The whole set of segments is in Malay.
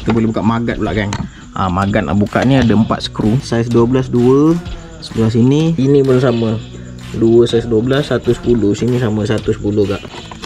kita boleh buka magat pula geng. Magat nak buka ni ada 4 skru. Saiz 12 2 sebelah sini. Ini pun sama. 2 saiz 12, 1 10. Sini sama 1 10 gak.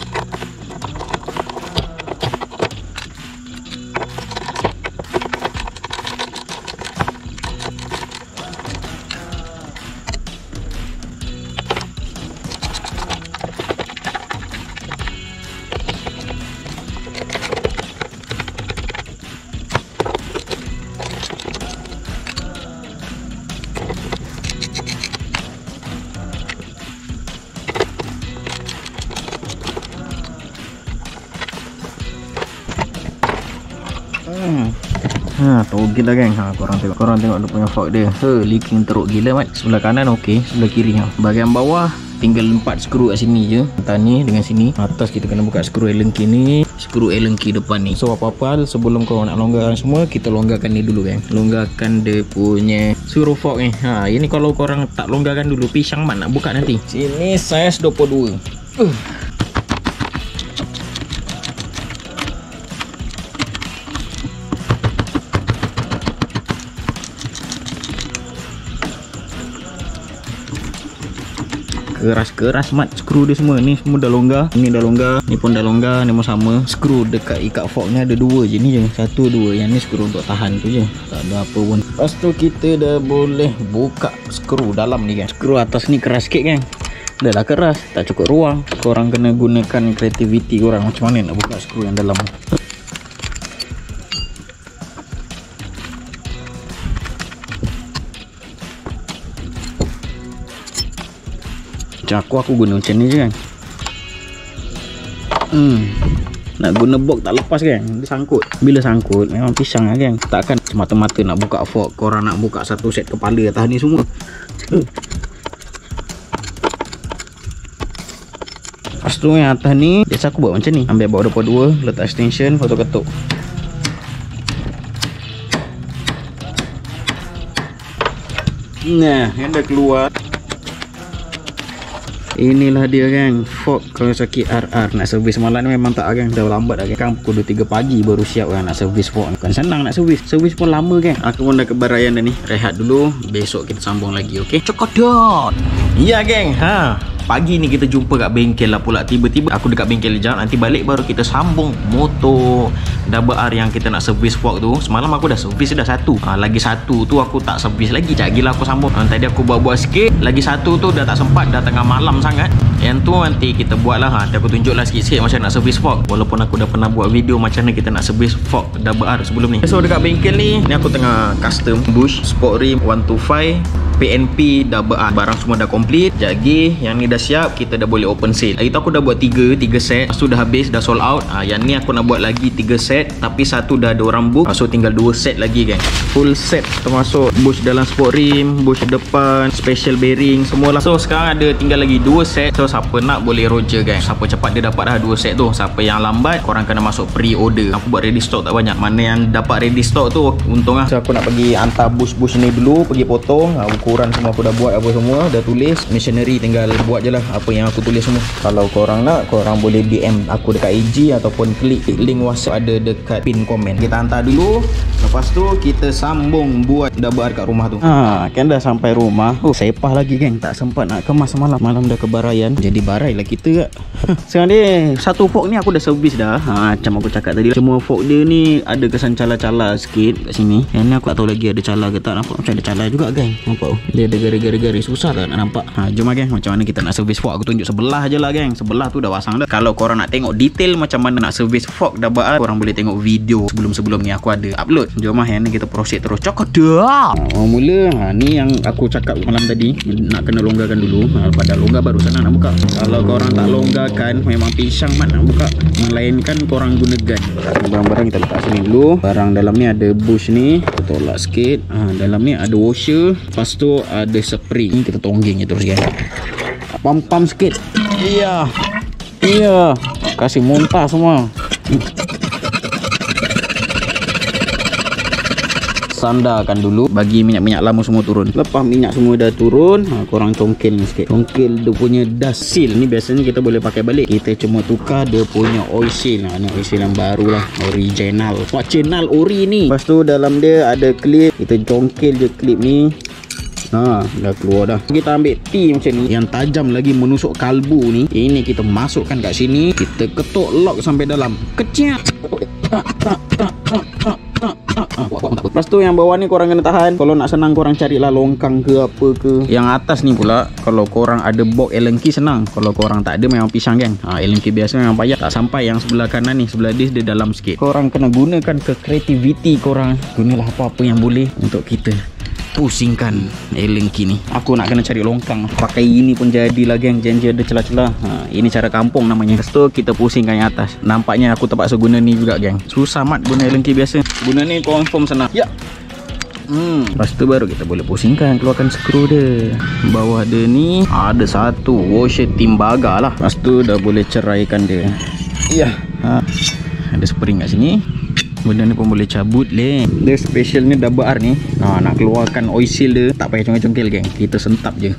Togel lah geng. Korang tengok dia punya fork dia. Leaking teruk gila mat. Sebelah kanan okey, sebelah kiri bahagian bawah tinggal 4 skru kat sini je. Atas ni dengan sini. Atas kita kena buka skru Allen key ni, skru Allen key depan ni. So apa-apa hal sebelum korang nak longgarkan semua, kita longgarkan ni dulu geng. Longgarkan dia punya skru fork ni. Ini kalau korang tak longgarkan dulu, pisang mat nak buka nanti. Sini saiz 22. Keras-keras mat skru dia semua. Ni semua dah longgar, ni dah longgar, ni pun dah longgar, ni pun sama. Skru dekat ikat fork ni ada 2 je ni je. 1 2. Yang ni skru untuk tahan tu je. Tak ada apa pun. Lepas tu kita dah boleh buka skru dalam ni kan. Skru atas ni keras sikit kan. Dah lah keras, tak cukup ruang. Korang kena gunakan kreativiti korang macam mana nak buka skru yang dalam. Macam aku guna macam ni je kan. Nak guna box tak lepas kan. Dia sangkut. Bila sangkut memang pisang lah kan. Takkan semata-mata nak buka fork korang nak buka satu set kepala atas ni semua. Lepas tu yang atas ni biasa aku buat macam ni. Ambil bawah depan 2, letak extension, lepas tu ketuk. Nah, yang dah keluar. Inilah dia kan fork kalau sakit RR. Nak servis malam ni memang tak kan. Dah lambat dah kan. Pukul 2-3 pagi baru siap kan nak servis fork. Bukan senang nak servis. Servis pun lama kan. Aku pun dah kebaraian dah ni. Rehat dulu. Besok kita sambung lagi. Ok. Cokodot. Ya geng. Pagi ni kita jumpa kat bengkel lah pula. Tiba-tiba aku dekat bengkel sekejap. Nanti balik baru kita sambung motor Double R yang kita nak servis fork tu. Semalam aku dah servis dah satu. Lagi satu tu aku tak servis lagi. Sekejap gila aku sambung. Tadi aku buat-buat sikit. Lagi satu tu dah tak sempat. Dah tengah malam sangat. Yang tu nanti kita buat lah. Nanti aku tunjuk lah sikit-sikit macam nak servis fork. Walaupun aku dah pernah buat video macam mana kita nak servis fork Double R sebelum ni. So dekat bengkel ni aku tengah custom bush sport rim 125 PNP Double R. Barang semua dah complete. Jadi yang ni dah siap. Kita dah boleh open sale. Hari tu aku dah buat 3 set. Lepas tu dah habis, dah sold out. Yang ni aku nak buat lagi 3 set. Tapi satu dah ada orang book. So tinggal 2 set lagi kan. Full set termasuk bush dalam sport rim, bush depan, special bearing semualah. So sekarang ada tinggal lagi 2 set. So siapa nak boleh roger kan. Siapa cepat dia dapat dah 2 set tu. Siapa yang lambat korang kena masuk pre-order. Aku buat ready stock tak banyak. Mana yang dapat ready stock tu untung lah. So aku nak pergi hantar bush ni dulu. Pergi potong. Ukuran semua aku dah buat apa semua. Dah tulis. Missionary tinggal buat je lah apa yang aku tulis semua. Kalau korang nak, korang boleh DM aku dekat IG ataupun klik link WhatsApp ada dekat pin komen. Kita hantar dulu. Lepas tu kita sambung buat Double R kat rumah tu. Kan dah sampai rumah. Sepah lagi geng. Tak sempat nak kemas semalam. Malam dah kebaraian. Jadi barai lah kita. Sekarang ni satu fork ni aku dah servis dah. Macam aku cakap tadi. Cuma fork dia ni ada kesan cala-cala sikit kat sini. Yang ni aku tak tahu lagi ada cala ke tak. Nampak macam ada cala juga geng. Nampak tu. Dia ada garis-garis. Susah tak nak nampak. Jom lah geng. Macam mana kita nak servis fork. Aku tunjuk sebelah je lah geng. Sebelah tu dah pasang dah. Kalau korang nak tengok detail macam mana nak servis fork Double R, korang boleh tengok video sebelum-sebelum ni aku ada upload. Jom lah yang ni kita proceed terus. Cokodot. Mula ni yang aku cakap malam tadi. Nak kena longgarkan dulu. Pada longgar baru sana nak buka. Kalau korang tak longgarkan memang pisang mat nak buka. Melainkan korang guna gun. Barang-barang kita letak sini dulu. Barang dalam ni ada bush ni. Kita tolak sikit. Dalam ni ada washer. Lepas tu ada spray. Ni kita tongging je terus kan. Pam-pam sikit. Iya. Kasih muntah semua. sandarkan dulu, bagi minyak-minyak lama semua turun. Lepas minyak semua dah turun, korang congkel ni sikit. Congkel dia punya dust seal ni biasanya kita boleh pakai balik. Kita cuma tukar dia punya oil seal. Ni oil seal yang baru lah, original. Original ori ni. Lepas tu dalam dia ada klip. Kita congkel je klip ni. Dah keluar dah. Kita ambil T macam ni, yang tajam lagi menusuk kalbu ni. Ini kita masukkan kat sini. Kita ketuk lock sampai dalam. Kecil. Lepas tu yang bawah ni korang kena tahan. Kalau nak senang korang carilah longkang ke apa ke. Yang atas ni pula, kalau korang ada box Allen key senang. Kalau korang tak ada memang pisang geng. Allen key biasa memang payah. Tak sampai yang sebelah kanan ni, sebelah disk dia dalam sikit. Korang kena gunakan ke creativity korang. Gunalah apa-apa yang boleh untuk kita pusingkan Allen key ni. Aku nak kena cari longkang. Pakai ini pun jadilah geng. Janji ada celah-celah. Ini cara kampung namanya. Lepas tu kita pusingkan yang atas. Nampaknya aku terpaksa guna ni juga geng. Susah mat guna Allen key biasa. Guna ni confirm senang. Ya. Lepas tu baru kita boleh pusingkan, keluarkan skru dia. Bawah dia ni ada satu washer timbaga lah. Lepas tu dah boleh ceraikan dia. Ya. Ada spring kat sini. Benda ni pun boleh cabut leh. Dia special ni double R ni. Nak keluarkan oil seal dia tak payah congkel-congkel geng. Kita sentap je.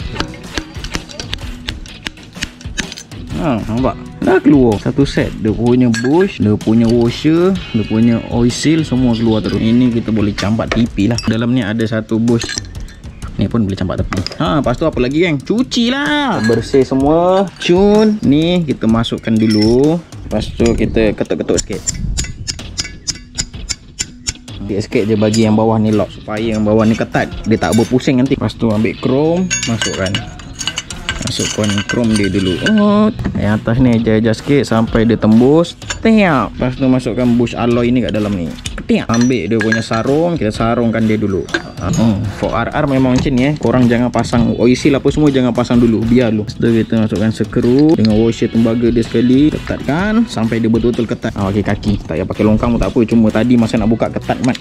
Nampak? Dah keluar satu set. Dia punya bush, dia punya washer, dia punya oil seal semua keluar terus. Ini kita boleh campak tepi lah. Dalam ni ada satu bush. Ni pun boleh campak tepi. Lepas tu apa lagi geng? Cuci lah. Bersih semua. Cun. Ni kita masukkan dulu. Lepas tu kita ketuk-ketuk sikit. Sikit je bagi yang bawah ni lock, supaya yang bawah ni ketat, dia tak berpusing nanti. Lepas tu ambil chrome, masukkan chrome dia dulu. Yang atas ni adjust sikit sampai dia tembus. Tiap. Lepas tu masukkan bush alloy ni kat dalam ni. Tiap. Ambil dia punya sarung, kita sarungkan dia dulu. For RR memang macam ni korang jangan pasang oil seal apa semua, jangan pasang dulu, biar dulu. Lepas tu kita masukkan skru dengan washer tembaga dia sekali, ketatkan sampai dia betul-betul ketat. Pakai kaki, tak payah pakai longkang pun tak apa, cuma tadi masa nak buka ketat mat.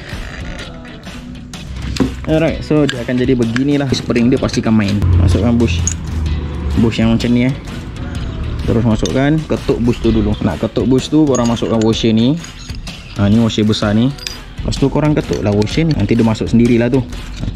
Alright, so dia akan jadi beginilah. Spring dia pastikan main. Masukkan bush yang macam ni terus masukkan, ketuk bush tu dulu. Nak ketuk bush tu korang masukkan washer ni. Ni washer besar ni. Lepas tu korang ketuk lah washer ni, nanti dia masuk sendirilah tu.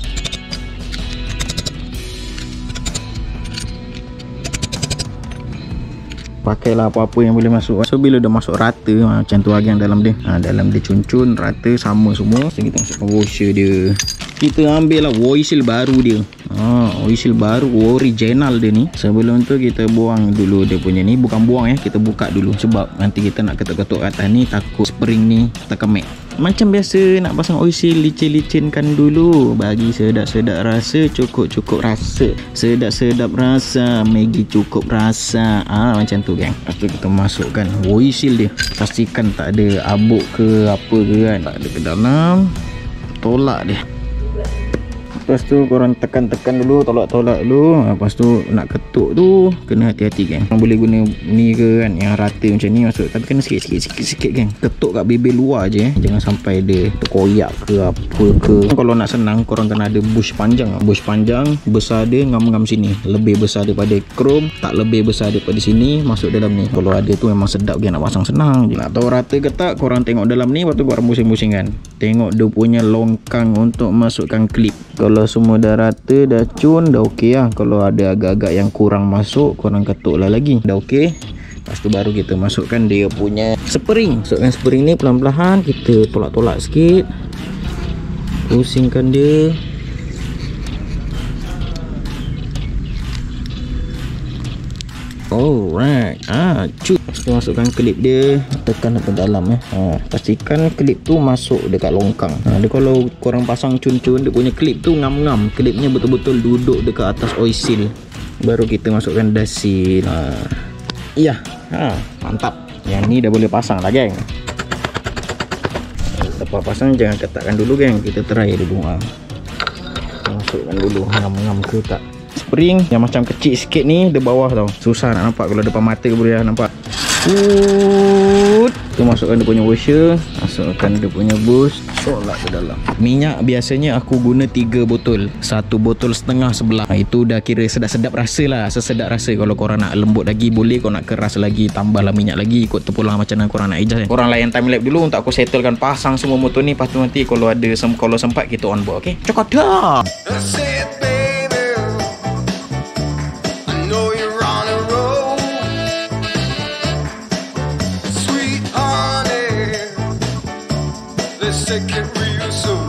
Pakailah apa-apa yang boleh masuk. So bila dah masuk rata macam tu lagi yang dalam dia. Dalam dia cun-cun rata sama semua. So kita masukkan washer dia. Kita ambil lah oil seal baru dia. Oil seal baru original dia ni. Sebelum tu kita buang dulu dia punya ni. Bukan buang kita buka dulu. Sebab nanti kita nak ketuk-ketuk atas ni, takut spring ni terkemek. Macam biasa nak pasang oil seal, licin-licinkan dulu. Bagi sedap-sedap rasa, cukup-cukup rasa. Sedap-sedap rasa, Maggi cukup rasa. Macam tu geng. Lepas tu kita masukkan oil seal dia. Pastikan tak ada abuk ke apa ke kan. Tak ada ke dalam. Tolak dia. Lepas tu korang tekan-tekan dulu, tolak-tolak dulu. Lepas tu nak ketuk tu kena hati-hati geng. Korang boleh guna ni ke kan, yang rata macam ni masuk. Tapi kena sikit-sikit geng. Ketuk kat bibir luar je jangan sampai dia terkoyak ke apa ke. Kalau nak senang korang kena ada bush panjang. Bush panjang besar dia ngam-ngam sini. Lebih besar daripada chrome, tak lebih besar daripada sini, masuk dalam ni. Kalau ada tu memang sedap geng, nak pasang senang je. Nak tahu rata ke tak, korang tengok dalam ni. Lepas tu korang pusing-pusingkan. Tengok dia punya longkang untuk masukkan klip. Kalau semua dah rata, dah cun, dah okey lah. Kalau ada agak-agak yang kurang masuk, korang ketuk lah lagi. Dah okey. Lepas tu baru kita masukkan dia punya spring. Masukkan spring ni pelan-pelan. Kita tolak-tolak sikit. Pusingkan dia. Alright. Cuk. Lepas tu masukkan klip dia. Tekan ke dalam pastikan klip tu masuk dekat longkang. Dia kalau korang pasang cun-cun, dia punya klip tu ngam-ngam. Klipnya betul-betul duduk dekat atas oil seal. Baru kita masukkan dust seal. Iya. Mantap. Yang ni dah boleh pasang lah geng. Lepas pasang jangan ketatkan dulu geng. Kita try dulu. Masukkan dulu ngam-ngam ke tak. Spring yang macam kecil sikit ni di bawah tau. Susah nak nampak. Kalau depan mata boleh nampak. Kita masukkan dia punya washer, masukkan dia punya boost, tolak ke dalam. Minyak biasanya aku guna 3 botol, 1 botol setengah sebelah. Itu dah kira sedap-sedap rasa lah, sesedap rasa. Kalau korang nak lembut lagi boleh, kalau nak keras lagi tambahlah minyak lagi, ikut terpulang macam mana korang nak adjust. Korang layan time lapse dulu untuk aku settlekan pasang semua motor ni. Lepas tu nanti kalau ada kalau sempat kita on board, okey? Cokot dah. Let's take it real soon.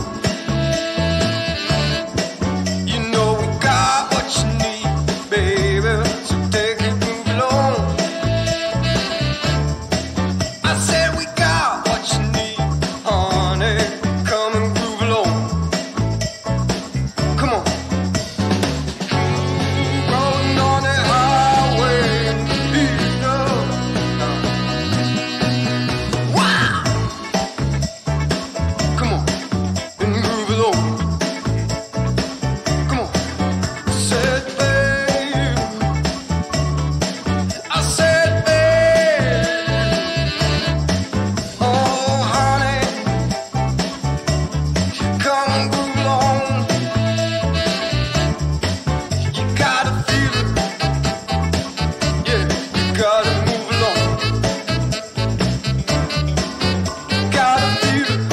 You know we got what you need, baby. So take it, move along. I said we got what you need, honey. Come and groove along. Come on. Rolling on the highway, you know. Wow. Come on, and move along. Come on, said babe. I said babe. Oh honey, come and move along. You gotta feel it, yeah. You gotta move along. Gotta feel it.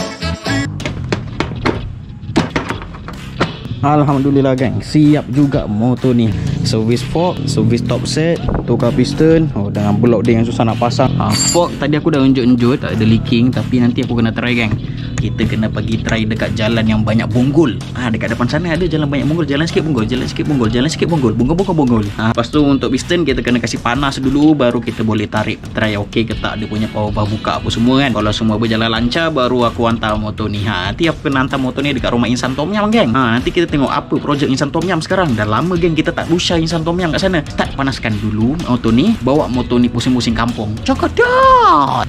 Alhamdulillah geng, siap juga motor ni. Service fork, service top set, tukar piston. Oh, dengan block dia yang susah nak pasang. Fork tadi aku dah unjuk-unjuk, tak ada leaking. Tapi nanti aku kena try geng. Kita kena pergi try dekat jalan yang banyak bonggol. Dekat depan sana ada jalan banyak bonggol. Jalan sikit bonggol, jalan sikit bonggol, jalan sikit bonggol. Bonggol. Lepas tu untuk piston kita kena kasih panas dulu, baru kita boleh tarik. Try okey ke tak, dia punya power bar buka apa semua kan. Kalau semua berjalan lancar, baru aku hantar motor ni. Nanti aku kena hantar motor ni dekat rumah Insan Tom Yam geng. Nanti kita tengok apa projek Insan Tom Yam sekarang. Dah lama geng kita tak usah Insan Tom Yam kat sana. Start panaskan dulu motor ni, bawa motor ni pusing-pusing kampung. Cokot.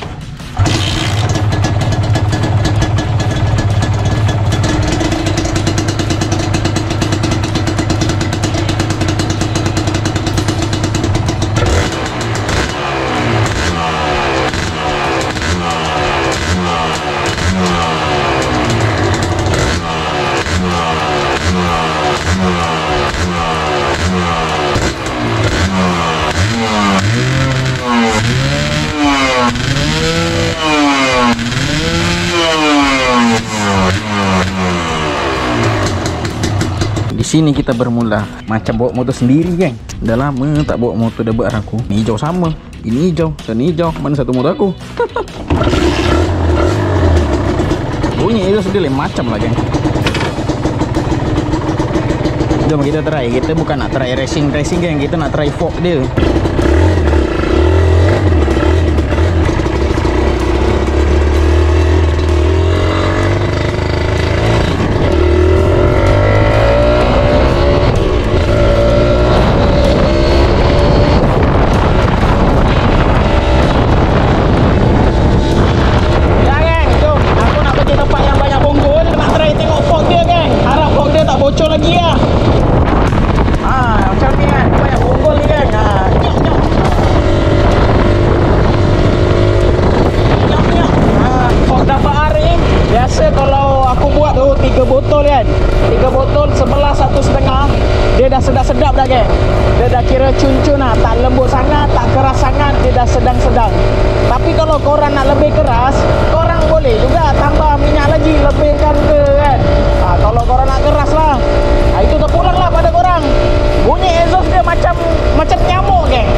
Di sini kita bermula macam bawa motor sendiri geng. Dah lama tak bawa motor debut aku. Ni hijau sama, ini hijau, sana hijau. Mana satu motor aku? Bunyi itu sedih lain macam lah geng. Jom kita try. Kita bukan nak try racing geng, kita nak try fork dia. Bocor lagi lah. Macam ni kan, banyak bonggol ni kan. Nyok. Fork dapat hari ni biasa kalau aku buat tu 3 botol kan, 3 botol sebelah 1,5. Dia dah sedap-sedap dah kan. Dia dah kira cun-cun lah. Tak lembut sangat, tak keras sangat. Dia dah sedang-sedang. Tapi kalau korang nak lebih keras, korang boleh juga tambah minyak lagi, lebihkan ke kan. Kalau korang nak keras lah, itu terpulang lah pada korang. Bunyi exhaust dia macam nyamuk geng.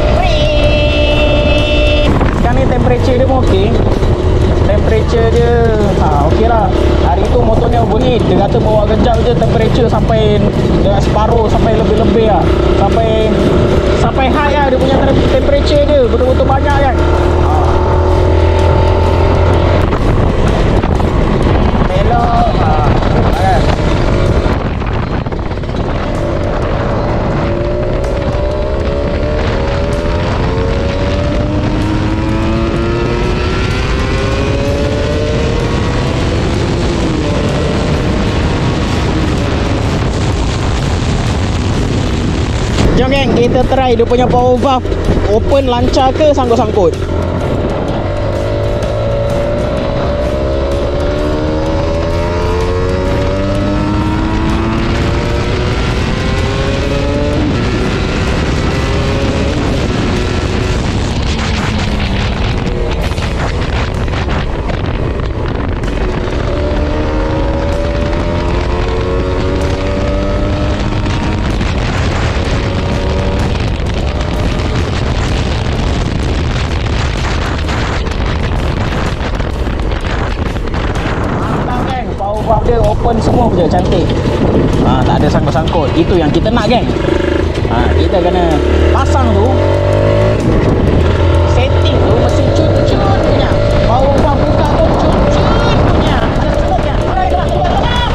Sekarang ni temperature dia pun okey. Temperature dia okey lah. Hari tu motornya bunyi, dia kata bawa kejap je temperature sampai separuh, sampai lebih-lebih lah. Sampai high lah dia punya temperature dia. Betul-betul banyak kan. Hello. Jom geng, kita try dia punya power valve. Open lancar ke sangkut-sangkut? Dia open semua je, cantik. Tak ada sangkut-sangkut. Itu yang kita nak, geng. Kita kena pasang tu, setting tu mesti cut-cut punya. Power valve buka tu cut-cut punya. Ada smoke ya. Tengok.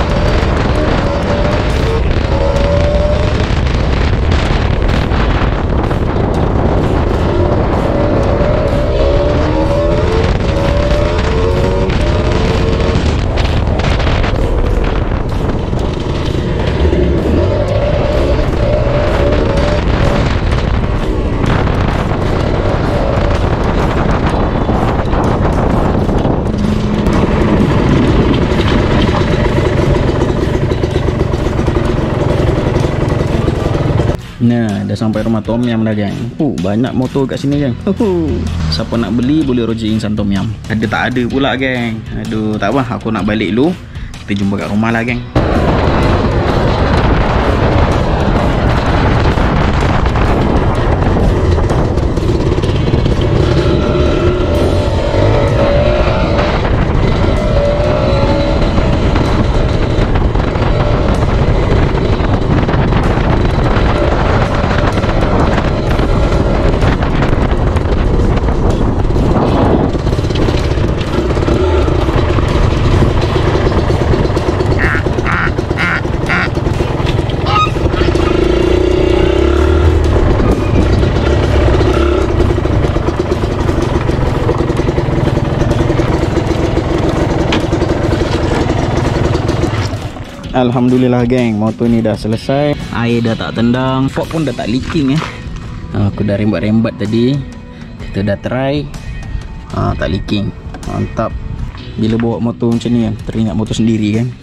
Nah, dah sampai rumah Tom Yam dah, geng. Banyak motor kat sini, geng. Siapa nak beli boleh rojak insan Tom Yam. Ada tak ada pula, geng. Aduh, tak apa, aku nak balik dulu. Kita jumpa kat rumah lah, geng. Alhamdulillah, geng, motor ni dah selesai. Air dah tak tendang, fork pun dah tak leaking. Aku dah rembat-rembat tadi. Kita dah try, tak leaking. Mantap. Bila bawa motor macam ni kan, teringat motor sendiri kan.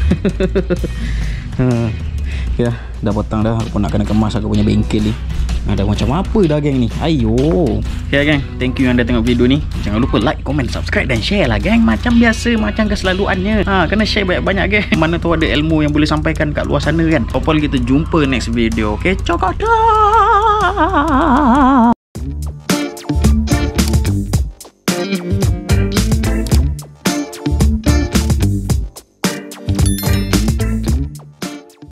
Ya, dah petang dah. Aku nak kena kemas aku punya bengkel ni. Dah macam apa dah, geng ni. Ayo. Okay, geng, thank you yang dah tengok video ni. Jangan lupa like, comment, subscribe dan share lah, geng. Macam biasa, macam keselaluannya. Kena share banyak-banyak, geng. Mana tu ada ilmu yang boleh sampaikan kat luar sana kan. Hopefully kita jumpa next video. Okay, cokot dah.